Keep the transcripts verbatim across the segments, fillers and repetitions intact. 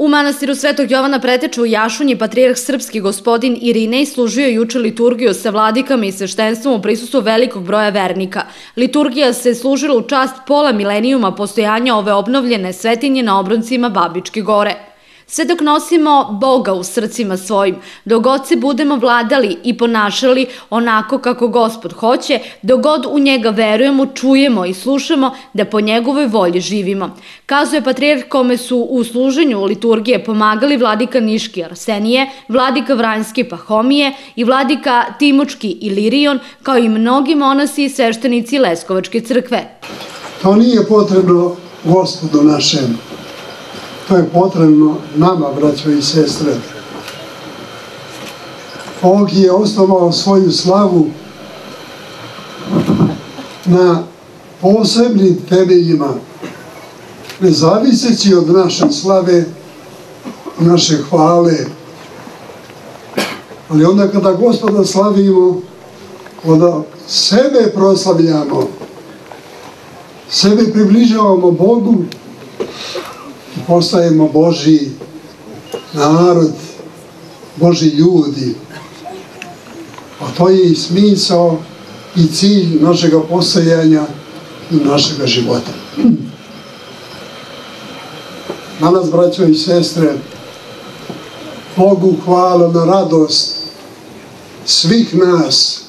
U manastiru Svetog Jovana Preteča u Jašunji patrijarh srpski gospodin Irinej služio juče liturgiju sa vladikama i sveštenstvom u prisustvu velikog broja vernika. Liturgija se služila u čast pola milenijuma postojanja ove obnovljene svetinje na obroncima Babičke gore. Sve dok nosimo Boga u srcima svojim, dok god se budemo vladali i ponašali onako kako Gospod hoće, dok god u njega verujemo, čujemo i slušamo da po njegovoj volji živimo. Kazuje patrijarh kome su u služenju liturgije pomagali vladika Niški Arsenije, vladika Vranjski Pahomije i vladika Timočki Ilirion, kao i mnogi monasi i sveštenici Leskovačke crkve. To nije potrebno Gospodu našem. To je potrebno nama, braćo i sestre. Bog je osnovao svoju slavu na posebnim temeljima, ne zaviseći od naše slave, naše hvale. Ali onda kada Gospoda slavimo, onda sebe proslavljamo, sebe približavamo Bogu, postajemo Božji narod, Božji ljudi. A to je i smisao i cilj našega postojanja i našega života. Danas, braćo i sestre, Bogu hvala na radost svih nas,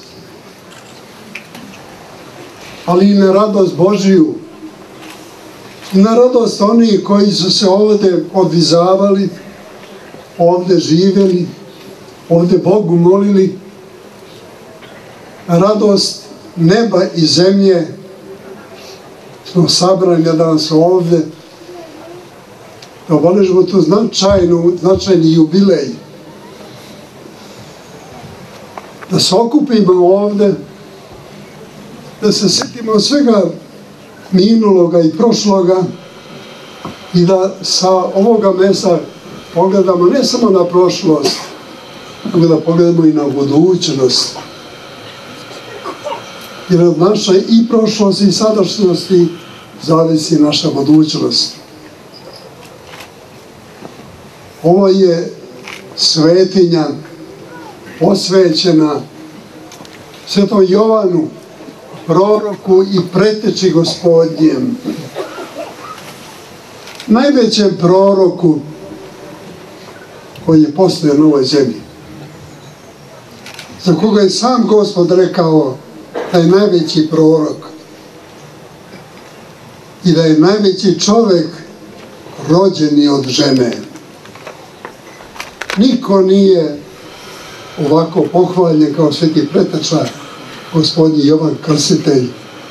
ali i na radost Božiju, i na radost onih koji su se ovdje podvizavali, ovdje živjeli, ovdje Bogu molili, radost neba i zemlje smo sabrani danas ovdje da obeležimo tu značajnu, značajni jubilej, da se okupimo ovdje, da se sjetimo svega minuloga i prošloga i da sa ovoga mesta pogledamo ne samo na prošlost, nego da pogledamo i na budućnost. Jer od naše i prošlosti i sadašnjosti zavisi naša budućnost. Ovo je svetinja posvećena Svetom Jovanu, proroku i preteči Gospodnjem, najvećem proroku koji je postojao na ovoj zemlji, za koga je sam Gospod rekao da je najveći prorok i da je najveći čovek rođeni od žene. Niko nije ovako pohvaljen kao sveti preteča Gospodin Jovan Krstitelj.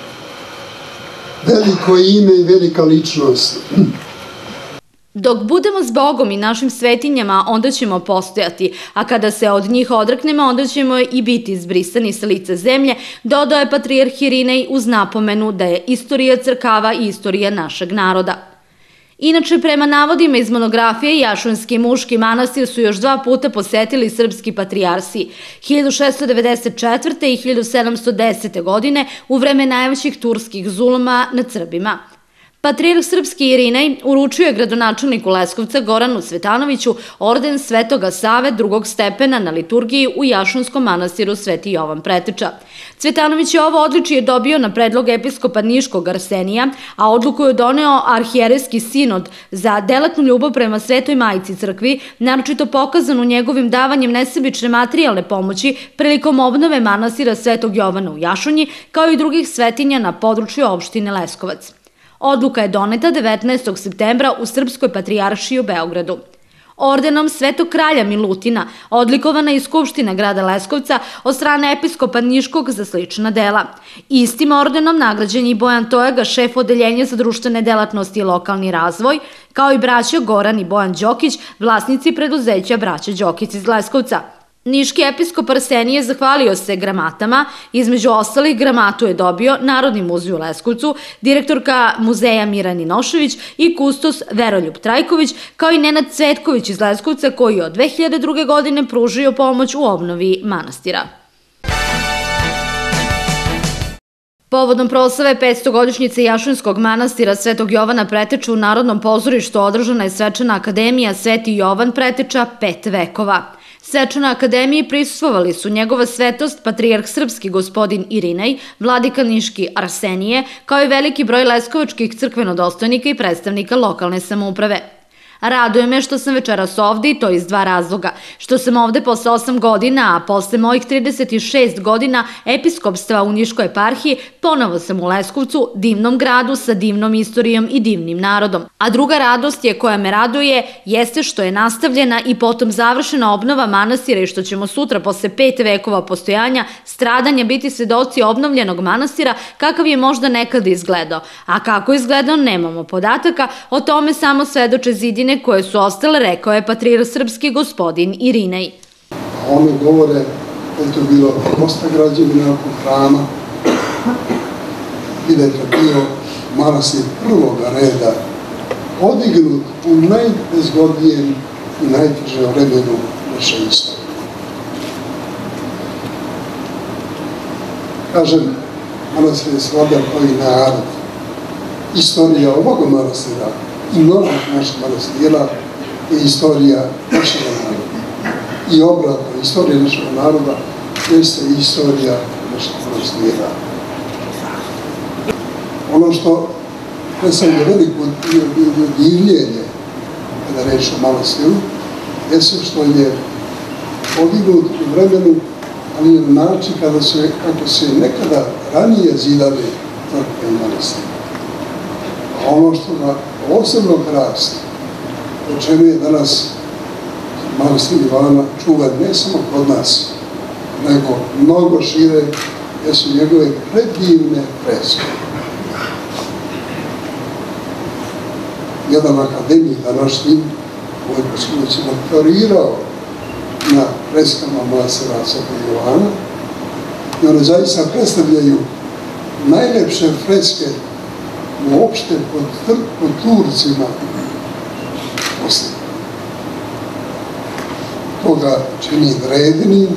Veliko ime i velika ličnost. Dok budemo s Bogom i našim svetinjama, onda ćemo postojati, a kada se od njih odreknemo, onda ćemo i biti izbrisani sa lica zemlje, dodao je patrijarh Irinej uz napomenu da je istorija crkava i istorija našeg naroda. Inače, prema navodima iz monografije, Jašunski muški manastir su još dva puta posetili srpski patrijarsi, hiljadu šessto devedeset četvrte. i hiljadu sedamsto desete. godine u vreme najvećih turskih zuluma nad Srbima. Patrijarh srpski Irinej uručio je gradonačelniku Leskovca Goranu Cvetanoviću orden Svetoga Save drugog stepena na liturgiji u Jašunskom manastiru Sveti Jovan Preteča. Cvetanović je ovo odličje dobio na predlog episkopa Niškog Arsenija, a odluku je doneo arhijerejski sinod za delatnu ljubav prema Svetoj Majci crkvi, naročito pokazanu njegovim davanjem nesebične materijalne pomoći prilikom obnove manastira Svetog Jovana u Jašunji, kao i drugih svetinja na području opštine Leskovac. Odluka je doneta devetnaestog septembra u Srpskoj patrijaršiji u Beogradu. Ordenom Svetog kralja Milutina odlikovana je Skupština grada Leskovca od strane episkopa Niškog za slična dela. Istim ordenom nagrađen je i Bojan Tojaga, šef odeljenja za društvene delatnosti i lokalni razvoj, kao i braća Goran i Bojan Đokić, vlasnici preduzeća braća Đokić iz Leskovca. Niški episkop Arsenije zahvalio se gramatama, između ostalih gramatu je dobio Narodni muzej u Leskovcu, direktorka muzeja Mira Ninošević i kustos Veroljub Trajković, kao i Nenad Cvetković iz Leskovca, koji je od dve hiljade druge. godine pružio pomoć u obnovi manastira. Povodom proslave petstogodišnjice Jašunskog manastira Svetog Jovana Preteča u Narodnom pozorištu održana je svečana akademija Sveti Jovan Preteča pet vekova. Svečanoj akademiji prisustvovali su njegova svetost, patrijarh srpski gospodin Irinej, vladika niški Arsenije, kao i veliki broj leskovačkih crkvenodostojnika i predstavnika lokalne samouprave. Raduje me što sam večeras ovde i to iz dva razloga. Što sam ovde posle osam godina, a posle mojih trideset šest godina episkopstva u Niškoj eparhiji, ponovo sam u Leskovcu, divnom gradu sa divnom istorijom i divnim narodom. A druga radost je koja me raduje jeste što je nastavljena i potom završena obnova manastira i što ćemo sutra posle pet vekova postojanja stradanja biti svedoci obnovljenog manastira kakav je možda nekada izgledao. A kako izgledao nemamo podataka, o tome samo svedoče zidine koje su ostale, rekao je patrijarh srpski gospodin Irinej. One govore da je to bilo dosta građevina oko hrama i da je to bio manastir prvoga reda, podignut u najbezgodnijem i najtežem vremenu naše istorije. Kažem, manastir je sladan kao i narod. Istorija ovog manastira i mnogih naših manastira je istorija našeg naroda. I obratno, istorija našeg naroda jeste istorija našeg manastira. Ono što predstavlja veliko divljenje kada reč o manastiru jeste što je podignut u vremenu, ali na način kako se nekada ranije zidali crkve i manastiri. A ono što ga posebno krasti, o čemu je danas manastir Ivana čuvan ne samo kod nas, nego mnogo šire, jesu njegove predivne freske. Jedan akademik današnji, koji je doktorirao na freskama manastira Svetog Jovana, i one zaista predstavljaju najlepše freske uopšte pod Turcima poslije. Koga čini vrednim,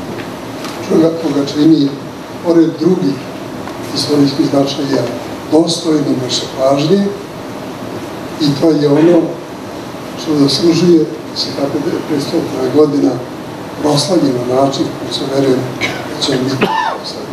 koga čini, pored drugih istorijskih značaja, dostojnim naše pažnje, i to je ono što zaslužuje da se tako petstotna godina proslavi na način koji se verujem da će biti proslavljeni.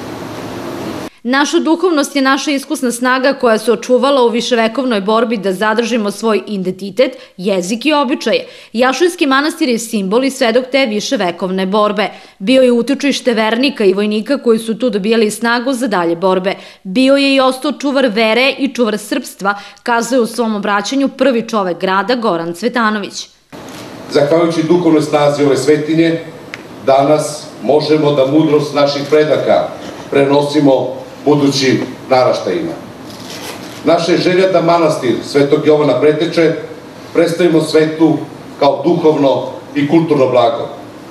Naša duhovnost je naša iskusna snaga koja se očuvala u viševekovnoj borbi da zadržimo svoj identitet, jezik i običaje. Jašunski manastir je simbol i svedok te viševekovne borbe. Bio je utočište vernika i vojnika koji su tu dobijali snagu za dalje borbe. Bio je i ostao čuvar vere i čuvar srpstva, kazuje u svom obraćanju prvi čovek grada Goran Cvetanović. Zahvaljujući duhovnoj snazi ove svetinje, danas možemo da mudrost naših predaka prenosimo budućim naraštajima. Naša je želja da manastir Svetog Jovana Preteče predstavimo svetu kao duhovno i kulturno blago.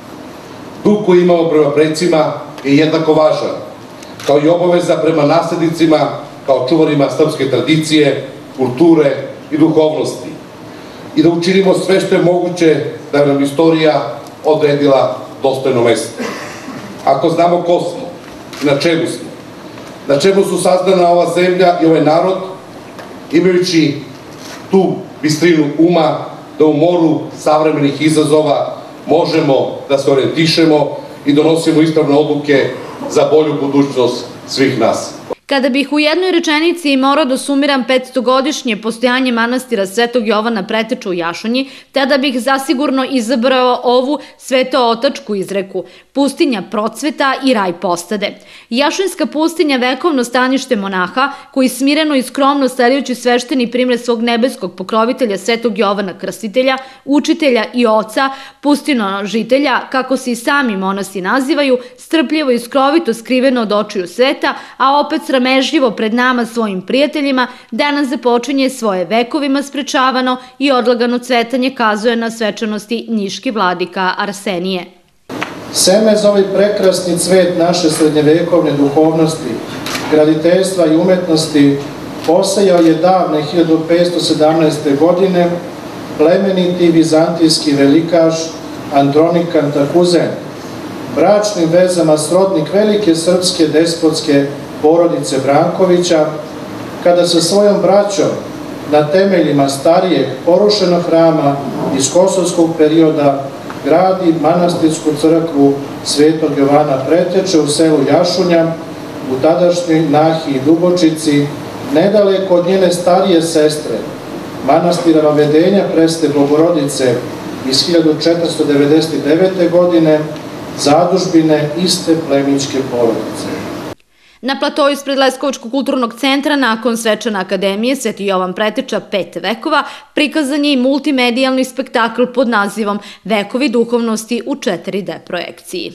Dug koji imamo prema precima je jednako važan, kao i obaveza prema naslednicima, kao čuvarima srpske tradicije, kulture i duhovnosti. I da učinimo sve što je moguće da nam istorija odredila dostojno mesto. Ako znamo ko smo, na čemu smo, na čemu su sazdana ova zemlja i ovaj narod, imajući tu bistrinu uma da u moru savremenih izazova možemo da se orijentišemo i donosimo ispravne odluke za bolju budućnost svih nas. Kada bih u jednoj rečenici morao da sumiram petstogodišnje postojanje manastira Svetog Jovana Preteča u Jašunji, tada bih zasigurno izabrao ovu svetootačku izreku: pustinja procveta i raj postade. Jašunjska pustinja, vekovno stanište monaha, koji smireno i skromno starajući svešteni primjer svog nebeskog pokrovitelja Svetog Jovana Krstitelja, učitelja i oca, pustino žitelja, kako se i sami monasi nazivaju, strpljivo i skrovito skriveno od očiju sveta, a opet sramežljivo pred nama svojim prijateljima, danas započinje svoje vekovima sprečavano i odlagano cvetanje, kazuje na svečanosti niški vladika Arsenije. Seme za ovaj prekrasni cvet naše srednjevekovne duhovnosti, graditeljstva i umetnosti posejao je davne hiljadu petsto sedamnaeste. godine plemeniti vizantijski velikaš Andronik Kantakuzen, bračnim vezama srodnik velike srpske despotske porodice Brankovića, kada sa svojom braćom na temeljima starijeg porušenog hrama iz kosovskog perioda gradi manastirsku crkvu Svetog Jovana Preteče u selu Jašunja, u tadašnjoj Nahiji Dubočici, nedaleko od njene starije sestre, manastira Vavedenja Presvete Bogorodice iz hiljadu četiristo devedeset devete. godine, zadužbine iste plemićke porodice. Na platoju ispred Leskovačkog kulturnog centra nakon svečane akademije Sveti Jovan Preteča pet vekova prikazan je i multimedijalni spektakl pod nazivom Vekovi duhovnosti u četiri de projekciji.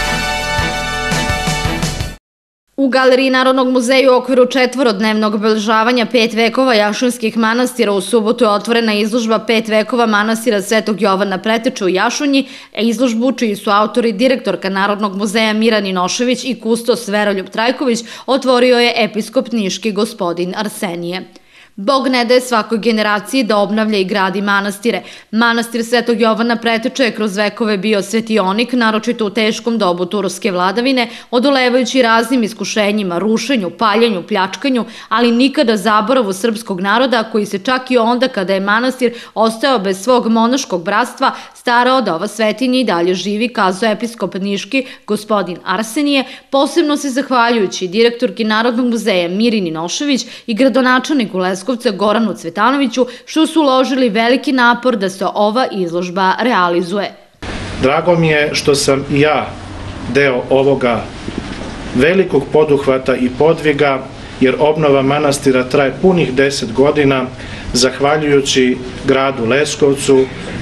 U Galeriji Narodnog muzeja u okviru četvorodnevnog obeležavanja pet vekova Jašunskih manastira u subotu je otvorena izložba pet vekova manastira Svetog Jovana Preteče u Jašunji, a izložbu čiji su autori direktorka Narodnog muzeja Mira Ninošević i kustos Veroljub Trajković otvorio je episkop niški gospodin Arsenije. Bog ne daje svakoj generaciji da obnavlja i gradi manastire. Manastir Svetog Jovana Preteče je kroz vekove bio svetionik, naročito u teškom dobu turske vladavine, odolevajući raznim iskušenjima, rušenju, paljenju, pljačkanju, ali nikada zaboravu srpskog naroda koji se čak i onda kada je manastir ostao bez svog monaškog bratstva starao da ova svetinja i dalje živi, kazao episkop niški gospodin Arsenije, posebno se zahvaljujući direktorki Narodnog muzeja Miri Ninošević i gradonačelniku Leskovca Goranu Cvetanoviću, što su uložili veliki napor da se ova izložba realizuje. Drago mi je što sam i ja deo ovoga velikog poduhvata i podviga, jer obnova manastira traje punih deset godina, zahvaljujući gradu Leskovcu,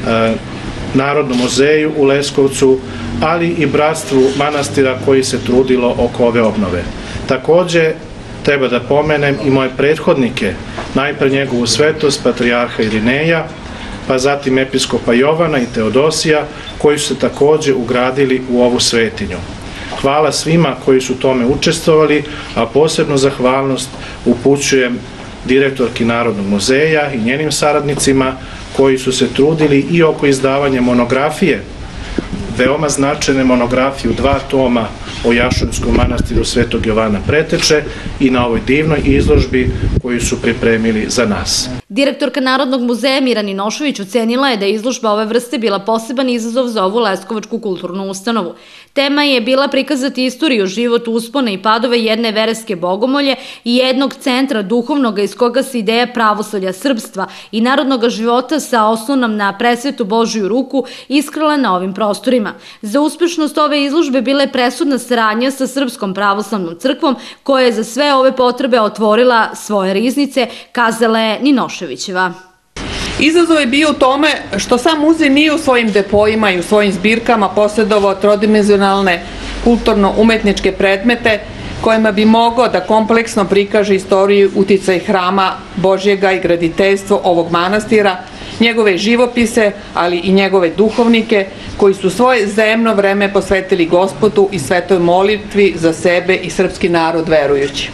Narodnom muzeju u Leskovcu, ali i bratstvu manastira koji se trudilo oko ove obnove. Takođe, treba da pomenem i moje prethodnike, najpre njegovu svetost, patrijarha Irineja, pa zatim episkopa Jovana i Teodosija, koji su se takođe ugradili u ovu svetinju. Hvala svima koji su tome učestvovali, a posebno zahvalnost upućujem direktorki Narodnog muzeja i njenim saradnicima koji su se trudili i oko izdavanja monografije, veoma značajne monografije u dva toma o Jašunskom manastiru Svetog Jovana Preteče i na ovoj divnoj izložbi koju su pripremili za nas. Direktorka Narodnog muzeja Mira Ninošević ocenila je da je izložba ove vrste bila poseban izazov za ovu Leskovačku kulturnu ustanovu. Tema je bila prikazati istoriju, život, uspone i padove jedne verske bogomolje i jednog centra duhovnoga iz koga se ideja pravoslavlja srpstva i narodnog života sa osnovnom na presvetu Božiju ruku iskrala na ovim prostorima. Za uspešnost ove izložbe bila je presudna saradnja sa Srpskom pravoslavnom crkvom koja je za sve ove potrebe otvorila svoje riznice, kazala je Ninoševićeva. Izazov je bio u tome što sam muzej nije u svojim depojima i u svojim zbirkama posjedovao trodimenzionalne kulturno-umetničke predmete kojima bi mogao da kompleksno prikaže istoriju, uticaj hrama Božjega i graditeljstvo ovog manastira, njegove živopise, ali i njegove duhovnike koji su svoje zemno vreme posvetili Gospodu i svetoj molitvi za sebe i srpski narod verujući.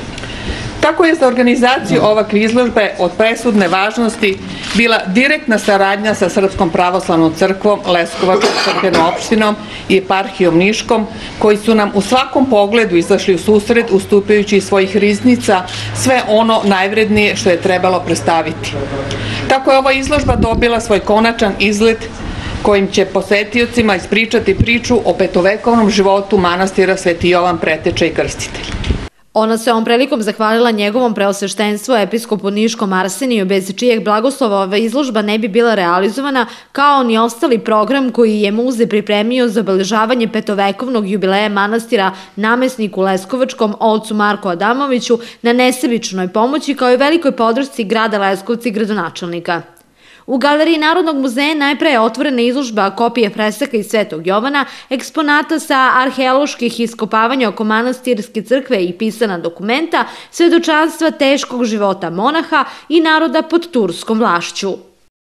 Tako je za organizaciju ovakve izložbe od presudne važnosti bila direktna saradnja sa Srpskom pravoslavnom crkvom, Leskovačkom crkvenom opštinom i eparhijom Niškom, koji su nam u svakom pogledu izašli u susret ustupajući iz svojih riznica sve ono najvrednije što je trebalo predstaviti. Tako je ova izložba dobila svoj konačan izgled kojim će posetiocima ispričati priču o petovekovnom životu manastira Sveti Jovan Preteče i Krstitelj. Ona se ovom prilikom zahvalila njegovom preosveštenstvu episkopu niškom Arseniju, bez čijeg blagoslova ova izložba ne bi bila realizovana, kao ni ostali program koji je muzej pripremio za obeležavanje petovekovnog jubileja manastira namesniku Leskovačkom, ocu Marku Adamoviću, na nesebičnoj pomoći kao i velikoj podršci grada Leskovca i gradonačelnika. U Galeriji Narodnog muzeja najpre je otvorena izložba kopije fresaka iz Svetog Jovana, eksponata sa arheoloških iskopavanja oko manastirske crkve i pisana dokumenta, svedočanstva teškog života monaha i naroda pod turskom vlašću.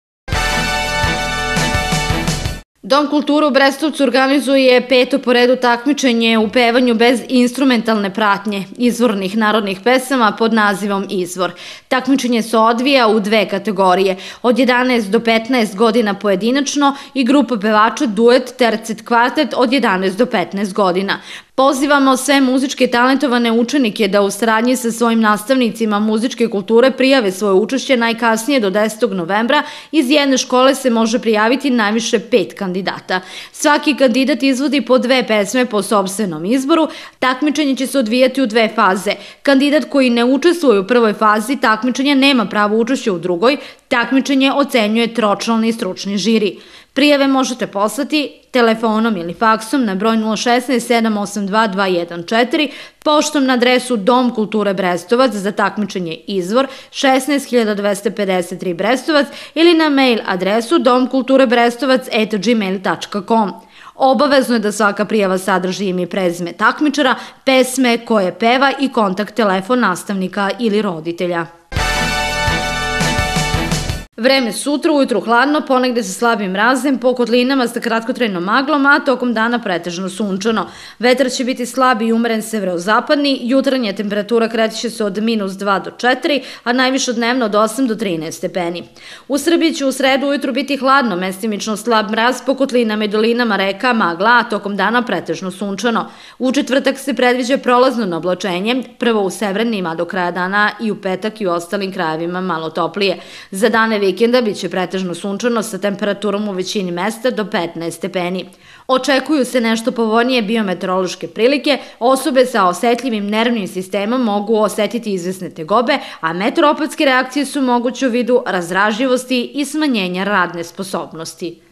Dom kulture u Brestovcu organizuje peto po redu takmičenje u pevanju bez instrumentalne pratnje izvornih narodnih pesama pod nazivom Izvor. Takmičenje se odvija u dve kategorije, od jedanaest do petnaest godina pojedinačno i grupa pevača duet, tercet, kvartet od jedanaest do petnaest godina. Pozivamo sve muzičke talentovane učenike da u saradnji sa svojim nastavnicima muzičke kulture prijave svoje učešće najkasnije do desetog novembra. Iz jedne škole se može prijaviti najviše pet kandidata. Svaki kandidat izvodi po dve pesme po sopstvenom izboru. Takmičenje će se odvijati u dve faze. Kandidat koji ne učestvuje u prvoj fazi takmičenja nema pravo učešća u drugoj. Takmičenje ocenjuje tročlani stručni žiri. Prijave možete poslati telefonom ili faksom na broj nula šesnaest sedam osam dva dva jedan četiri, poštom na adresu Dom kulture Brestovac za takmičenje Izvor šesnaest hiljada dvesta pedeset tri Brestovac ili na mail adresu domkulturebrestovac at gmail tačka com. Obavezno je da svaka prijava sadrži ime i prezime takmičara, pesme koje peva i kontakt telefon nastavnika ili roditelja. Vreme sutra, ujutru hladno, ponegde sa slabim mrazem, po kotlinama sa kratkotrajnom maglom, a tokom dana pretežno sunčano. Vetar će biti slab i umeren severozapadni, jutarnja temperatura kreće se od minus dva do četiri, a najviše dnevno od osam do trinaest stepeni. U Srbiji će u sredu ujutru biti hladno, mestimično slab mraz, po kotlinama i dolinama reka magla, a tokom dana pretežno sunčano. U četvrtak se predviđa prolazno oblačenje, prvo u severnima do kraja dana i u petak i u ostalim krajevima malo toplije. Za dane vikenda biće pretežno sunčano sa temperaturom u većini mesta do petnaest stepeni. Očekuju se nešto povoljnije biometeorološke prilike, osobe sa osetljivim nervnim sistemom mogu osetiti izvesne tegobe, a meteoropatske reakcije su moguće u vidu razdražljivosti i smanjenja radne sposobnosti.